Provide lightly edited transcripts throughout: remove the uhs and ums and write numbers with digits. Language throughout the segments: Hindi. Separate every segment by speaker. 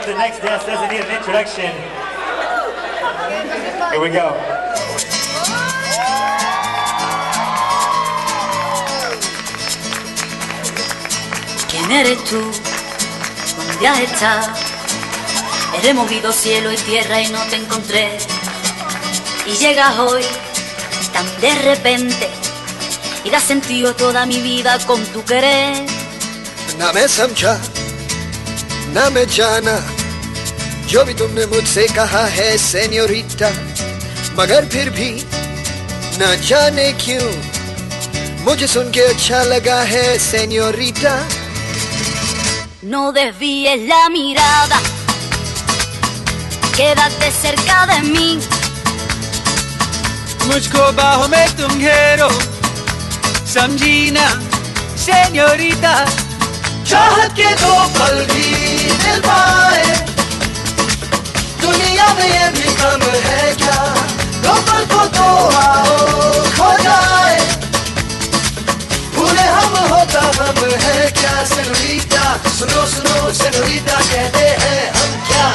Speaker 1: the next dance doesn't need an introduction. Here we go.
Speaker 2: ¿Quién eres tú? ¿Dónde has estado? He removido cielo y tierra y no te encontré. Y llegas hoy tan de repente y das sentido a toda mi vida con tu querer.
Speaker 3: ना मैं समझा ना मैं जाना जो भी तुमने मुझसे कहा है सेन्योरिटा, मगर फिर भी ना जाने क्यों मुझे सुन के अच्छा लगा है सेन्योरिटा.
Speaker 2: No desvíes la mirada, quédate cerca de mí.
Speaker 4: मुझको बाहों में तुम घेरो, समझी ना सेन्योरिटा.
Speaker 3: चाहत के दो पल भी दिल पाए, दुनिया में ये भी कम है क्या? दो पल को तो आओ खो जाए, भूले हम होता हम है क्या? सेनोरिटा सुनो सुनो सेनोरिटा कहते हैं हम क्या?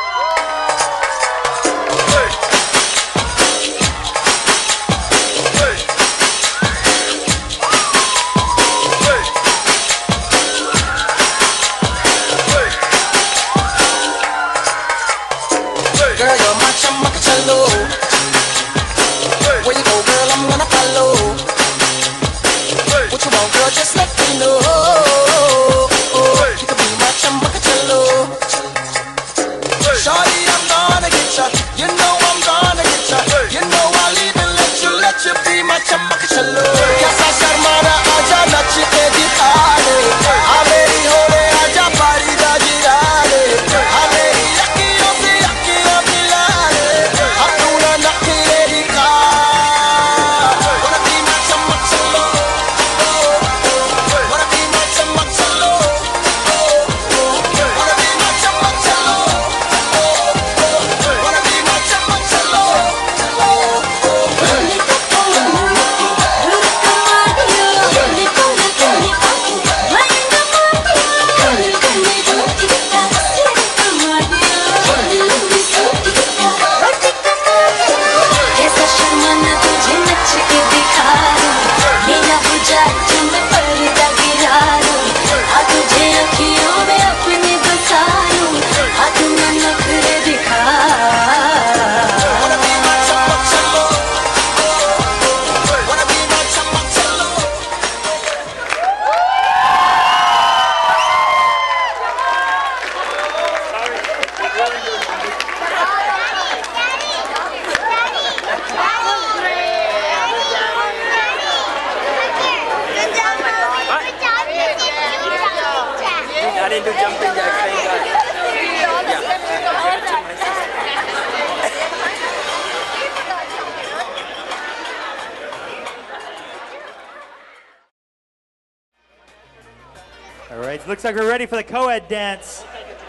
Speaker 1: Looks like we're ready for the co-ed dance.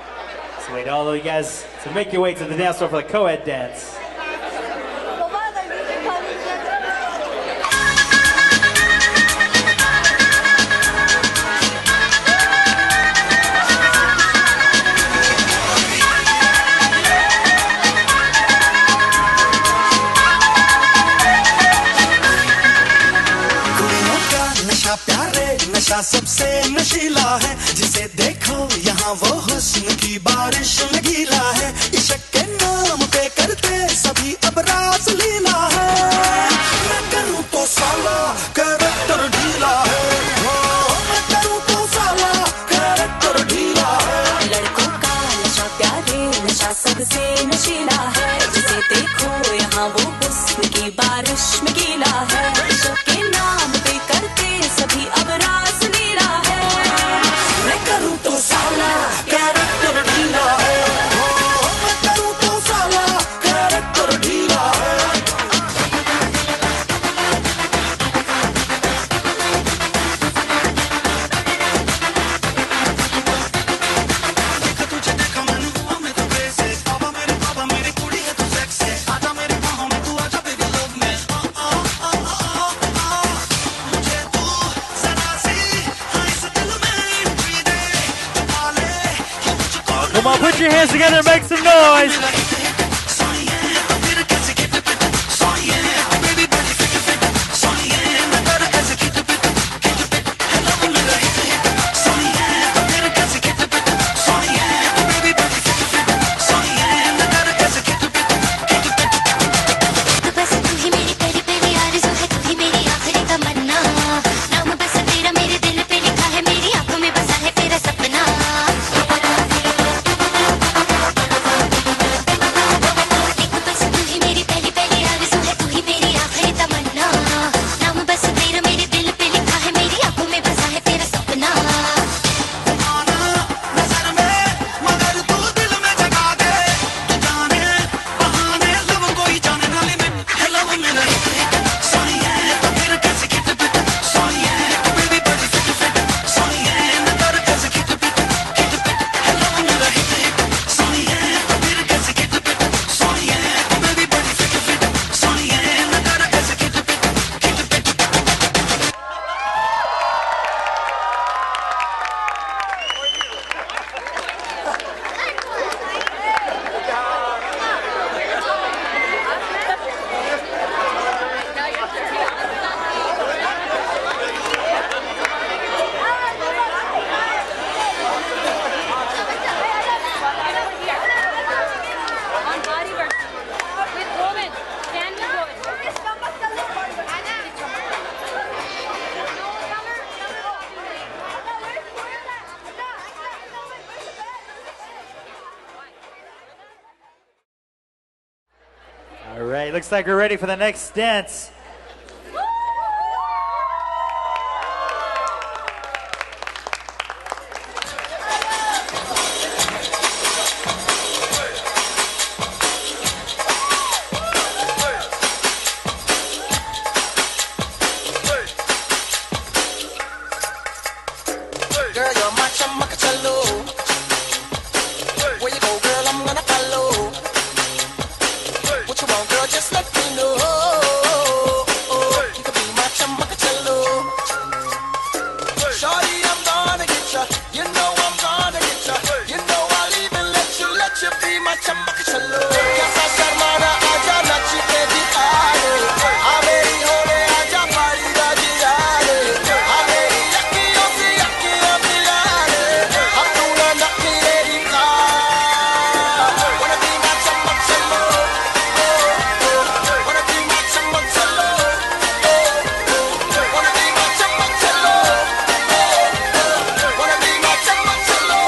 Speaker 1: So wait, all of you guys, so make your way to the dance floor for the co-ed dance.
Speaker 5: नशा सबसे नशीला है, जिसे देखो यहाँ वो हुस्न की बारिश में गीला है. इश्क के नाम पे करते सभी अब रास लीला है. मैं करूँ तो साला कैरेक्टर ढीला है, मैं करूँ तो साला कैरेक्टर ढीला है.
Speaker 2: लड़कों का नशा प्यारे नशा सबसे नशीला है, जिसे देखो यहाँ वो हुस्न की बारिश में गीला है. इश्क के नाम पे करते सभी अब रास लीला है. मैं करूँ तो साला कैरेक्टर ढीला है,
Speaker 5: मैं करूँ तो साला कैरेक्टर ढीला है.
Speaker 1: Come on, put your hands together and make some noise. All right, looks like we're ready for the next dance.
Speaker 5: Girl, you're my chamakachalo. Where you go, girl, I'm gonna follow. What you want, girl, just let me know. You could be my chamakachalo. Shorty, I'm gonna get ya. You know I'm gonna get ya. You know I'll even let you be my chamakachalo. Kasa sharmana aja nachi ke dikhare. Ameri hone aja pari da jiyare. Ameri yakkiyon se yakkiyon milare. Hum tuna nakire dikha. Wanna be my chamakachalo. Wanna be my chamakachalo. Wanna be my chamakachalo. Wanna be my chamakachalo.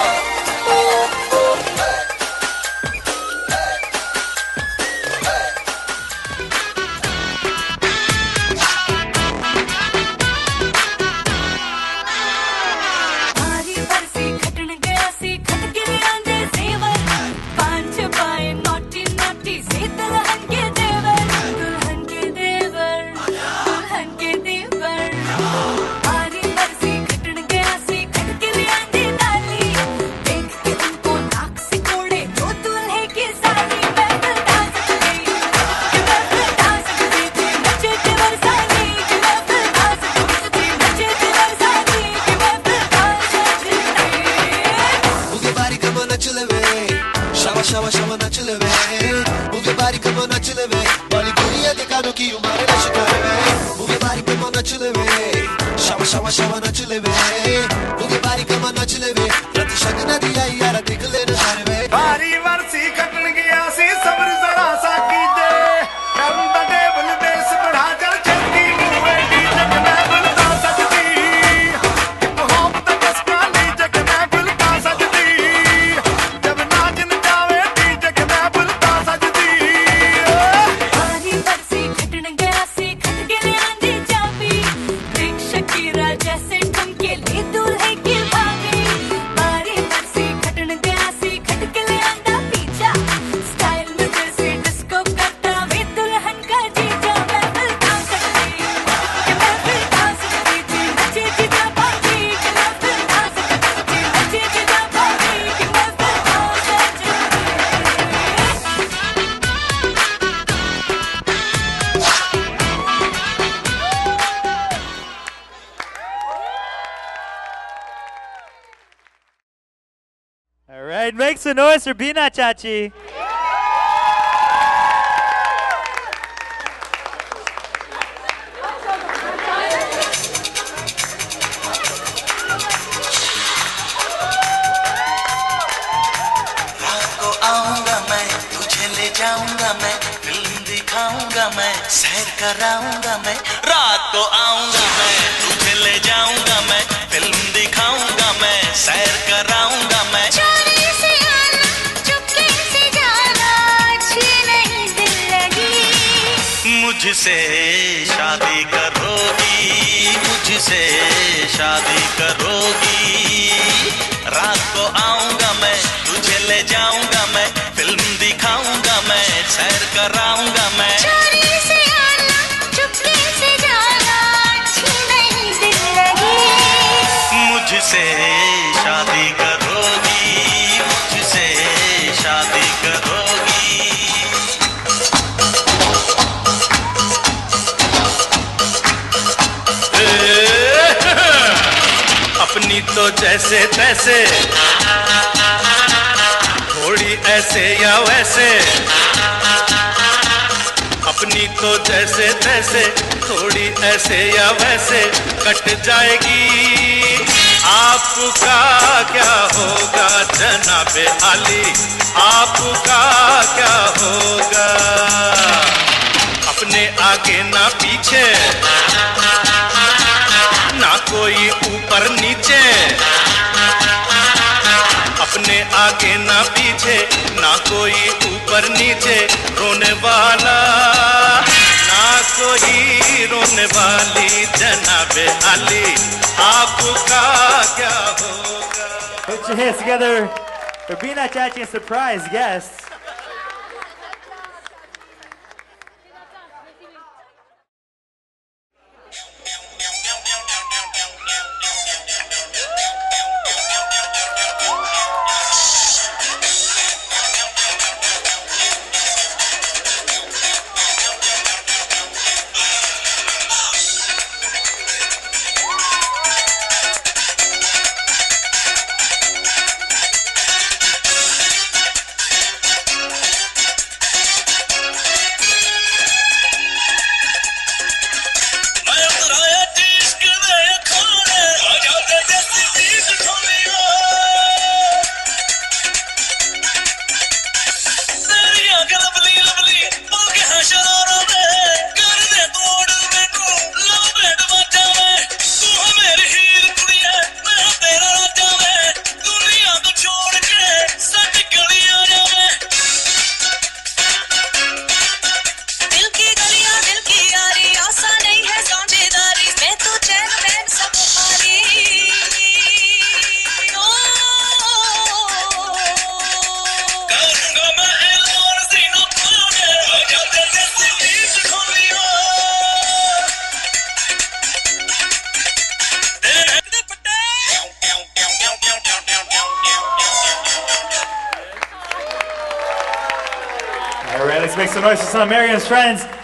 Speaker 2: भारी बरसी खटन गया सी खट के आंदे सेवर पांच पाए नोटी नोटी से दुल्हन के देवर दुल्हन के देवर दुल्हन के देवर भारी बरसी खटन गया सी खट के आंदे डाली देख के उनको नाक से कोड़े जो दूल्हे की साली मैं बता सकती कि मैं बता सकती थी नचे के बरसानी कि मैं बता सकती थी नचे के बरसानी कि मैं बता सकती
Speaker 5: Move your body, come on, not you live Shawa, shawa, shawa, not you live Move your body, come on, not you live Bali duniya ke kaano ki umare na shikar Move your body, come on, not you live Shawa, shawa, shawa, not you live Move your body, come on, not you live Rati shak na diya yaara dekh le nazare mein
Speaker 6: भारी वर्षी कटन गया सी सब्र जरा सा कीजे करम दा टेबल बेस बढ़ा चल छेती मुए दी जग मैं बुलता सजदी होम दा कसका ली जग मैं बुलता सजदी जब नाचन जावे दी जग मैं बुलता सजदी
Speaker 2: भारी बरसी खटन गया सी खट के ले आंधी चाबी देख शकीरा जैसे ठुमके ले दूल्हे की भाभी भारी बरसी खटन गया सी खट के ले आंधा पीछा स्टाइल में जैसे डिस्को करता वे दुल्हन का जीजा मैं बता सकती कि मैं बता सकती थी नचे जीजा भाभी कि मैं बता सकती थी नचे जीजा भाभी कि मैं बता सकती
Speaker 1: right, make some noise for Bina Chachi.
Speaker 5: जाऊंगा मैं फिल्म दिखाऊंगा मैं सैर कराऊंगा मैं रात को आऊंगा मैं तुझे ले जाऊंगा मैं फिल्म दिखाऊंगा मैं सैर कराऊंगा मैं
Speaker 2: चोरी से आना चुपके से जाना अच्छी नहीं दिल लगी
Speaker 5: मुझसे शादी करोगी मुझसे शादी करोगी रात को आऊंगा मैं तुझे ले जाऊंगा मैं फिल्म दिखाऊंगा मैं सैर कराऊंगा मैं
Speaker 2: चोरी से आना चुपके से जाना अच्छी नहीं दिल लगी
Speaker 5: मुझसे शादी करोगी मुझसे शादी करोगी अपनी तो जैसे तैसे थोड़ी ऐसे या वैसे अपनी तो जैसे तैसे थोड़ी ऐसे या वैसे कट जाएगी आपका क्या होगा जनाबे आली आपका क्या होगा अपने आगे ना पीछे ना कोई ऊपर नीचे अपने आगे ना पीछे ना कोई ऊपर नीचे रोने वाला ना कोई रोने वाली जनाबे आली आपका क्या होगा
Speaker 1: Put your hands together for Bina Chachi and surprise guests. All right, let's make some noise for some of Marian's friends.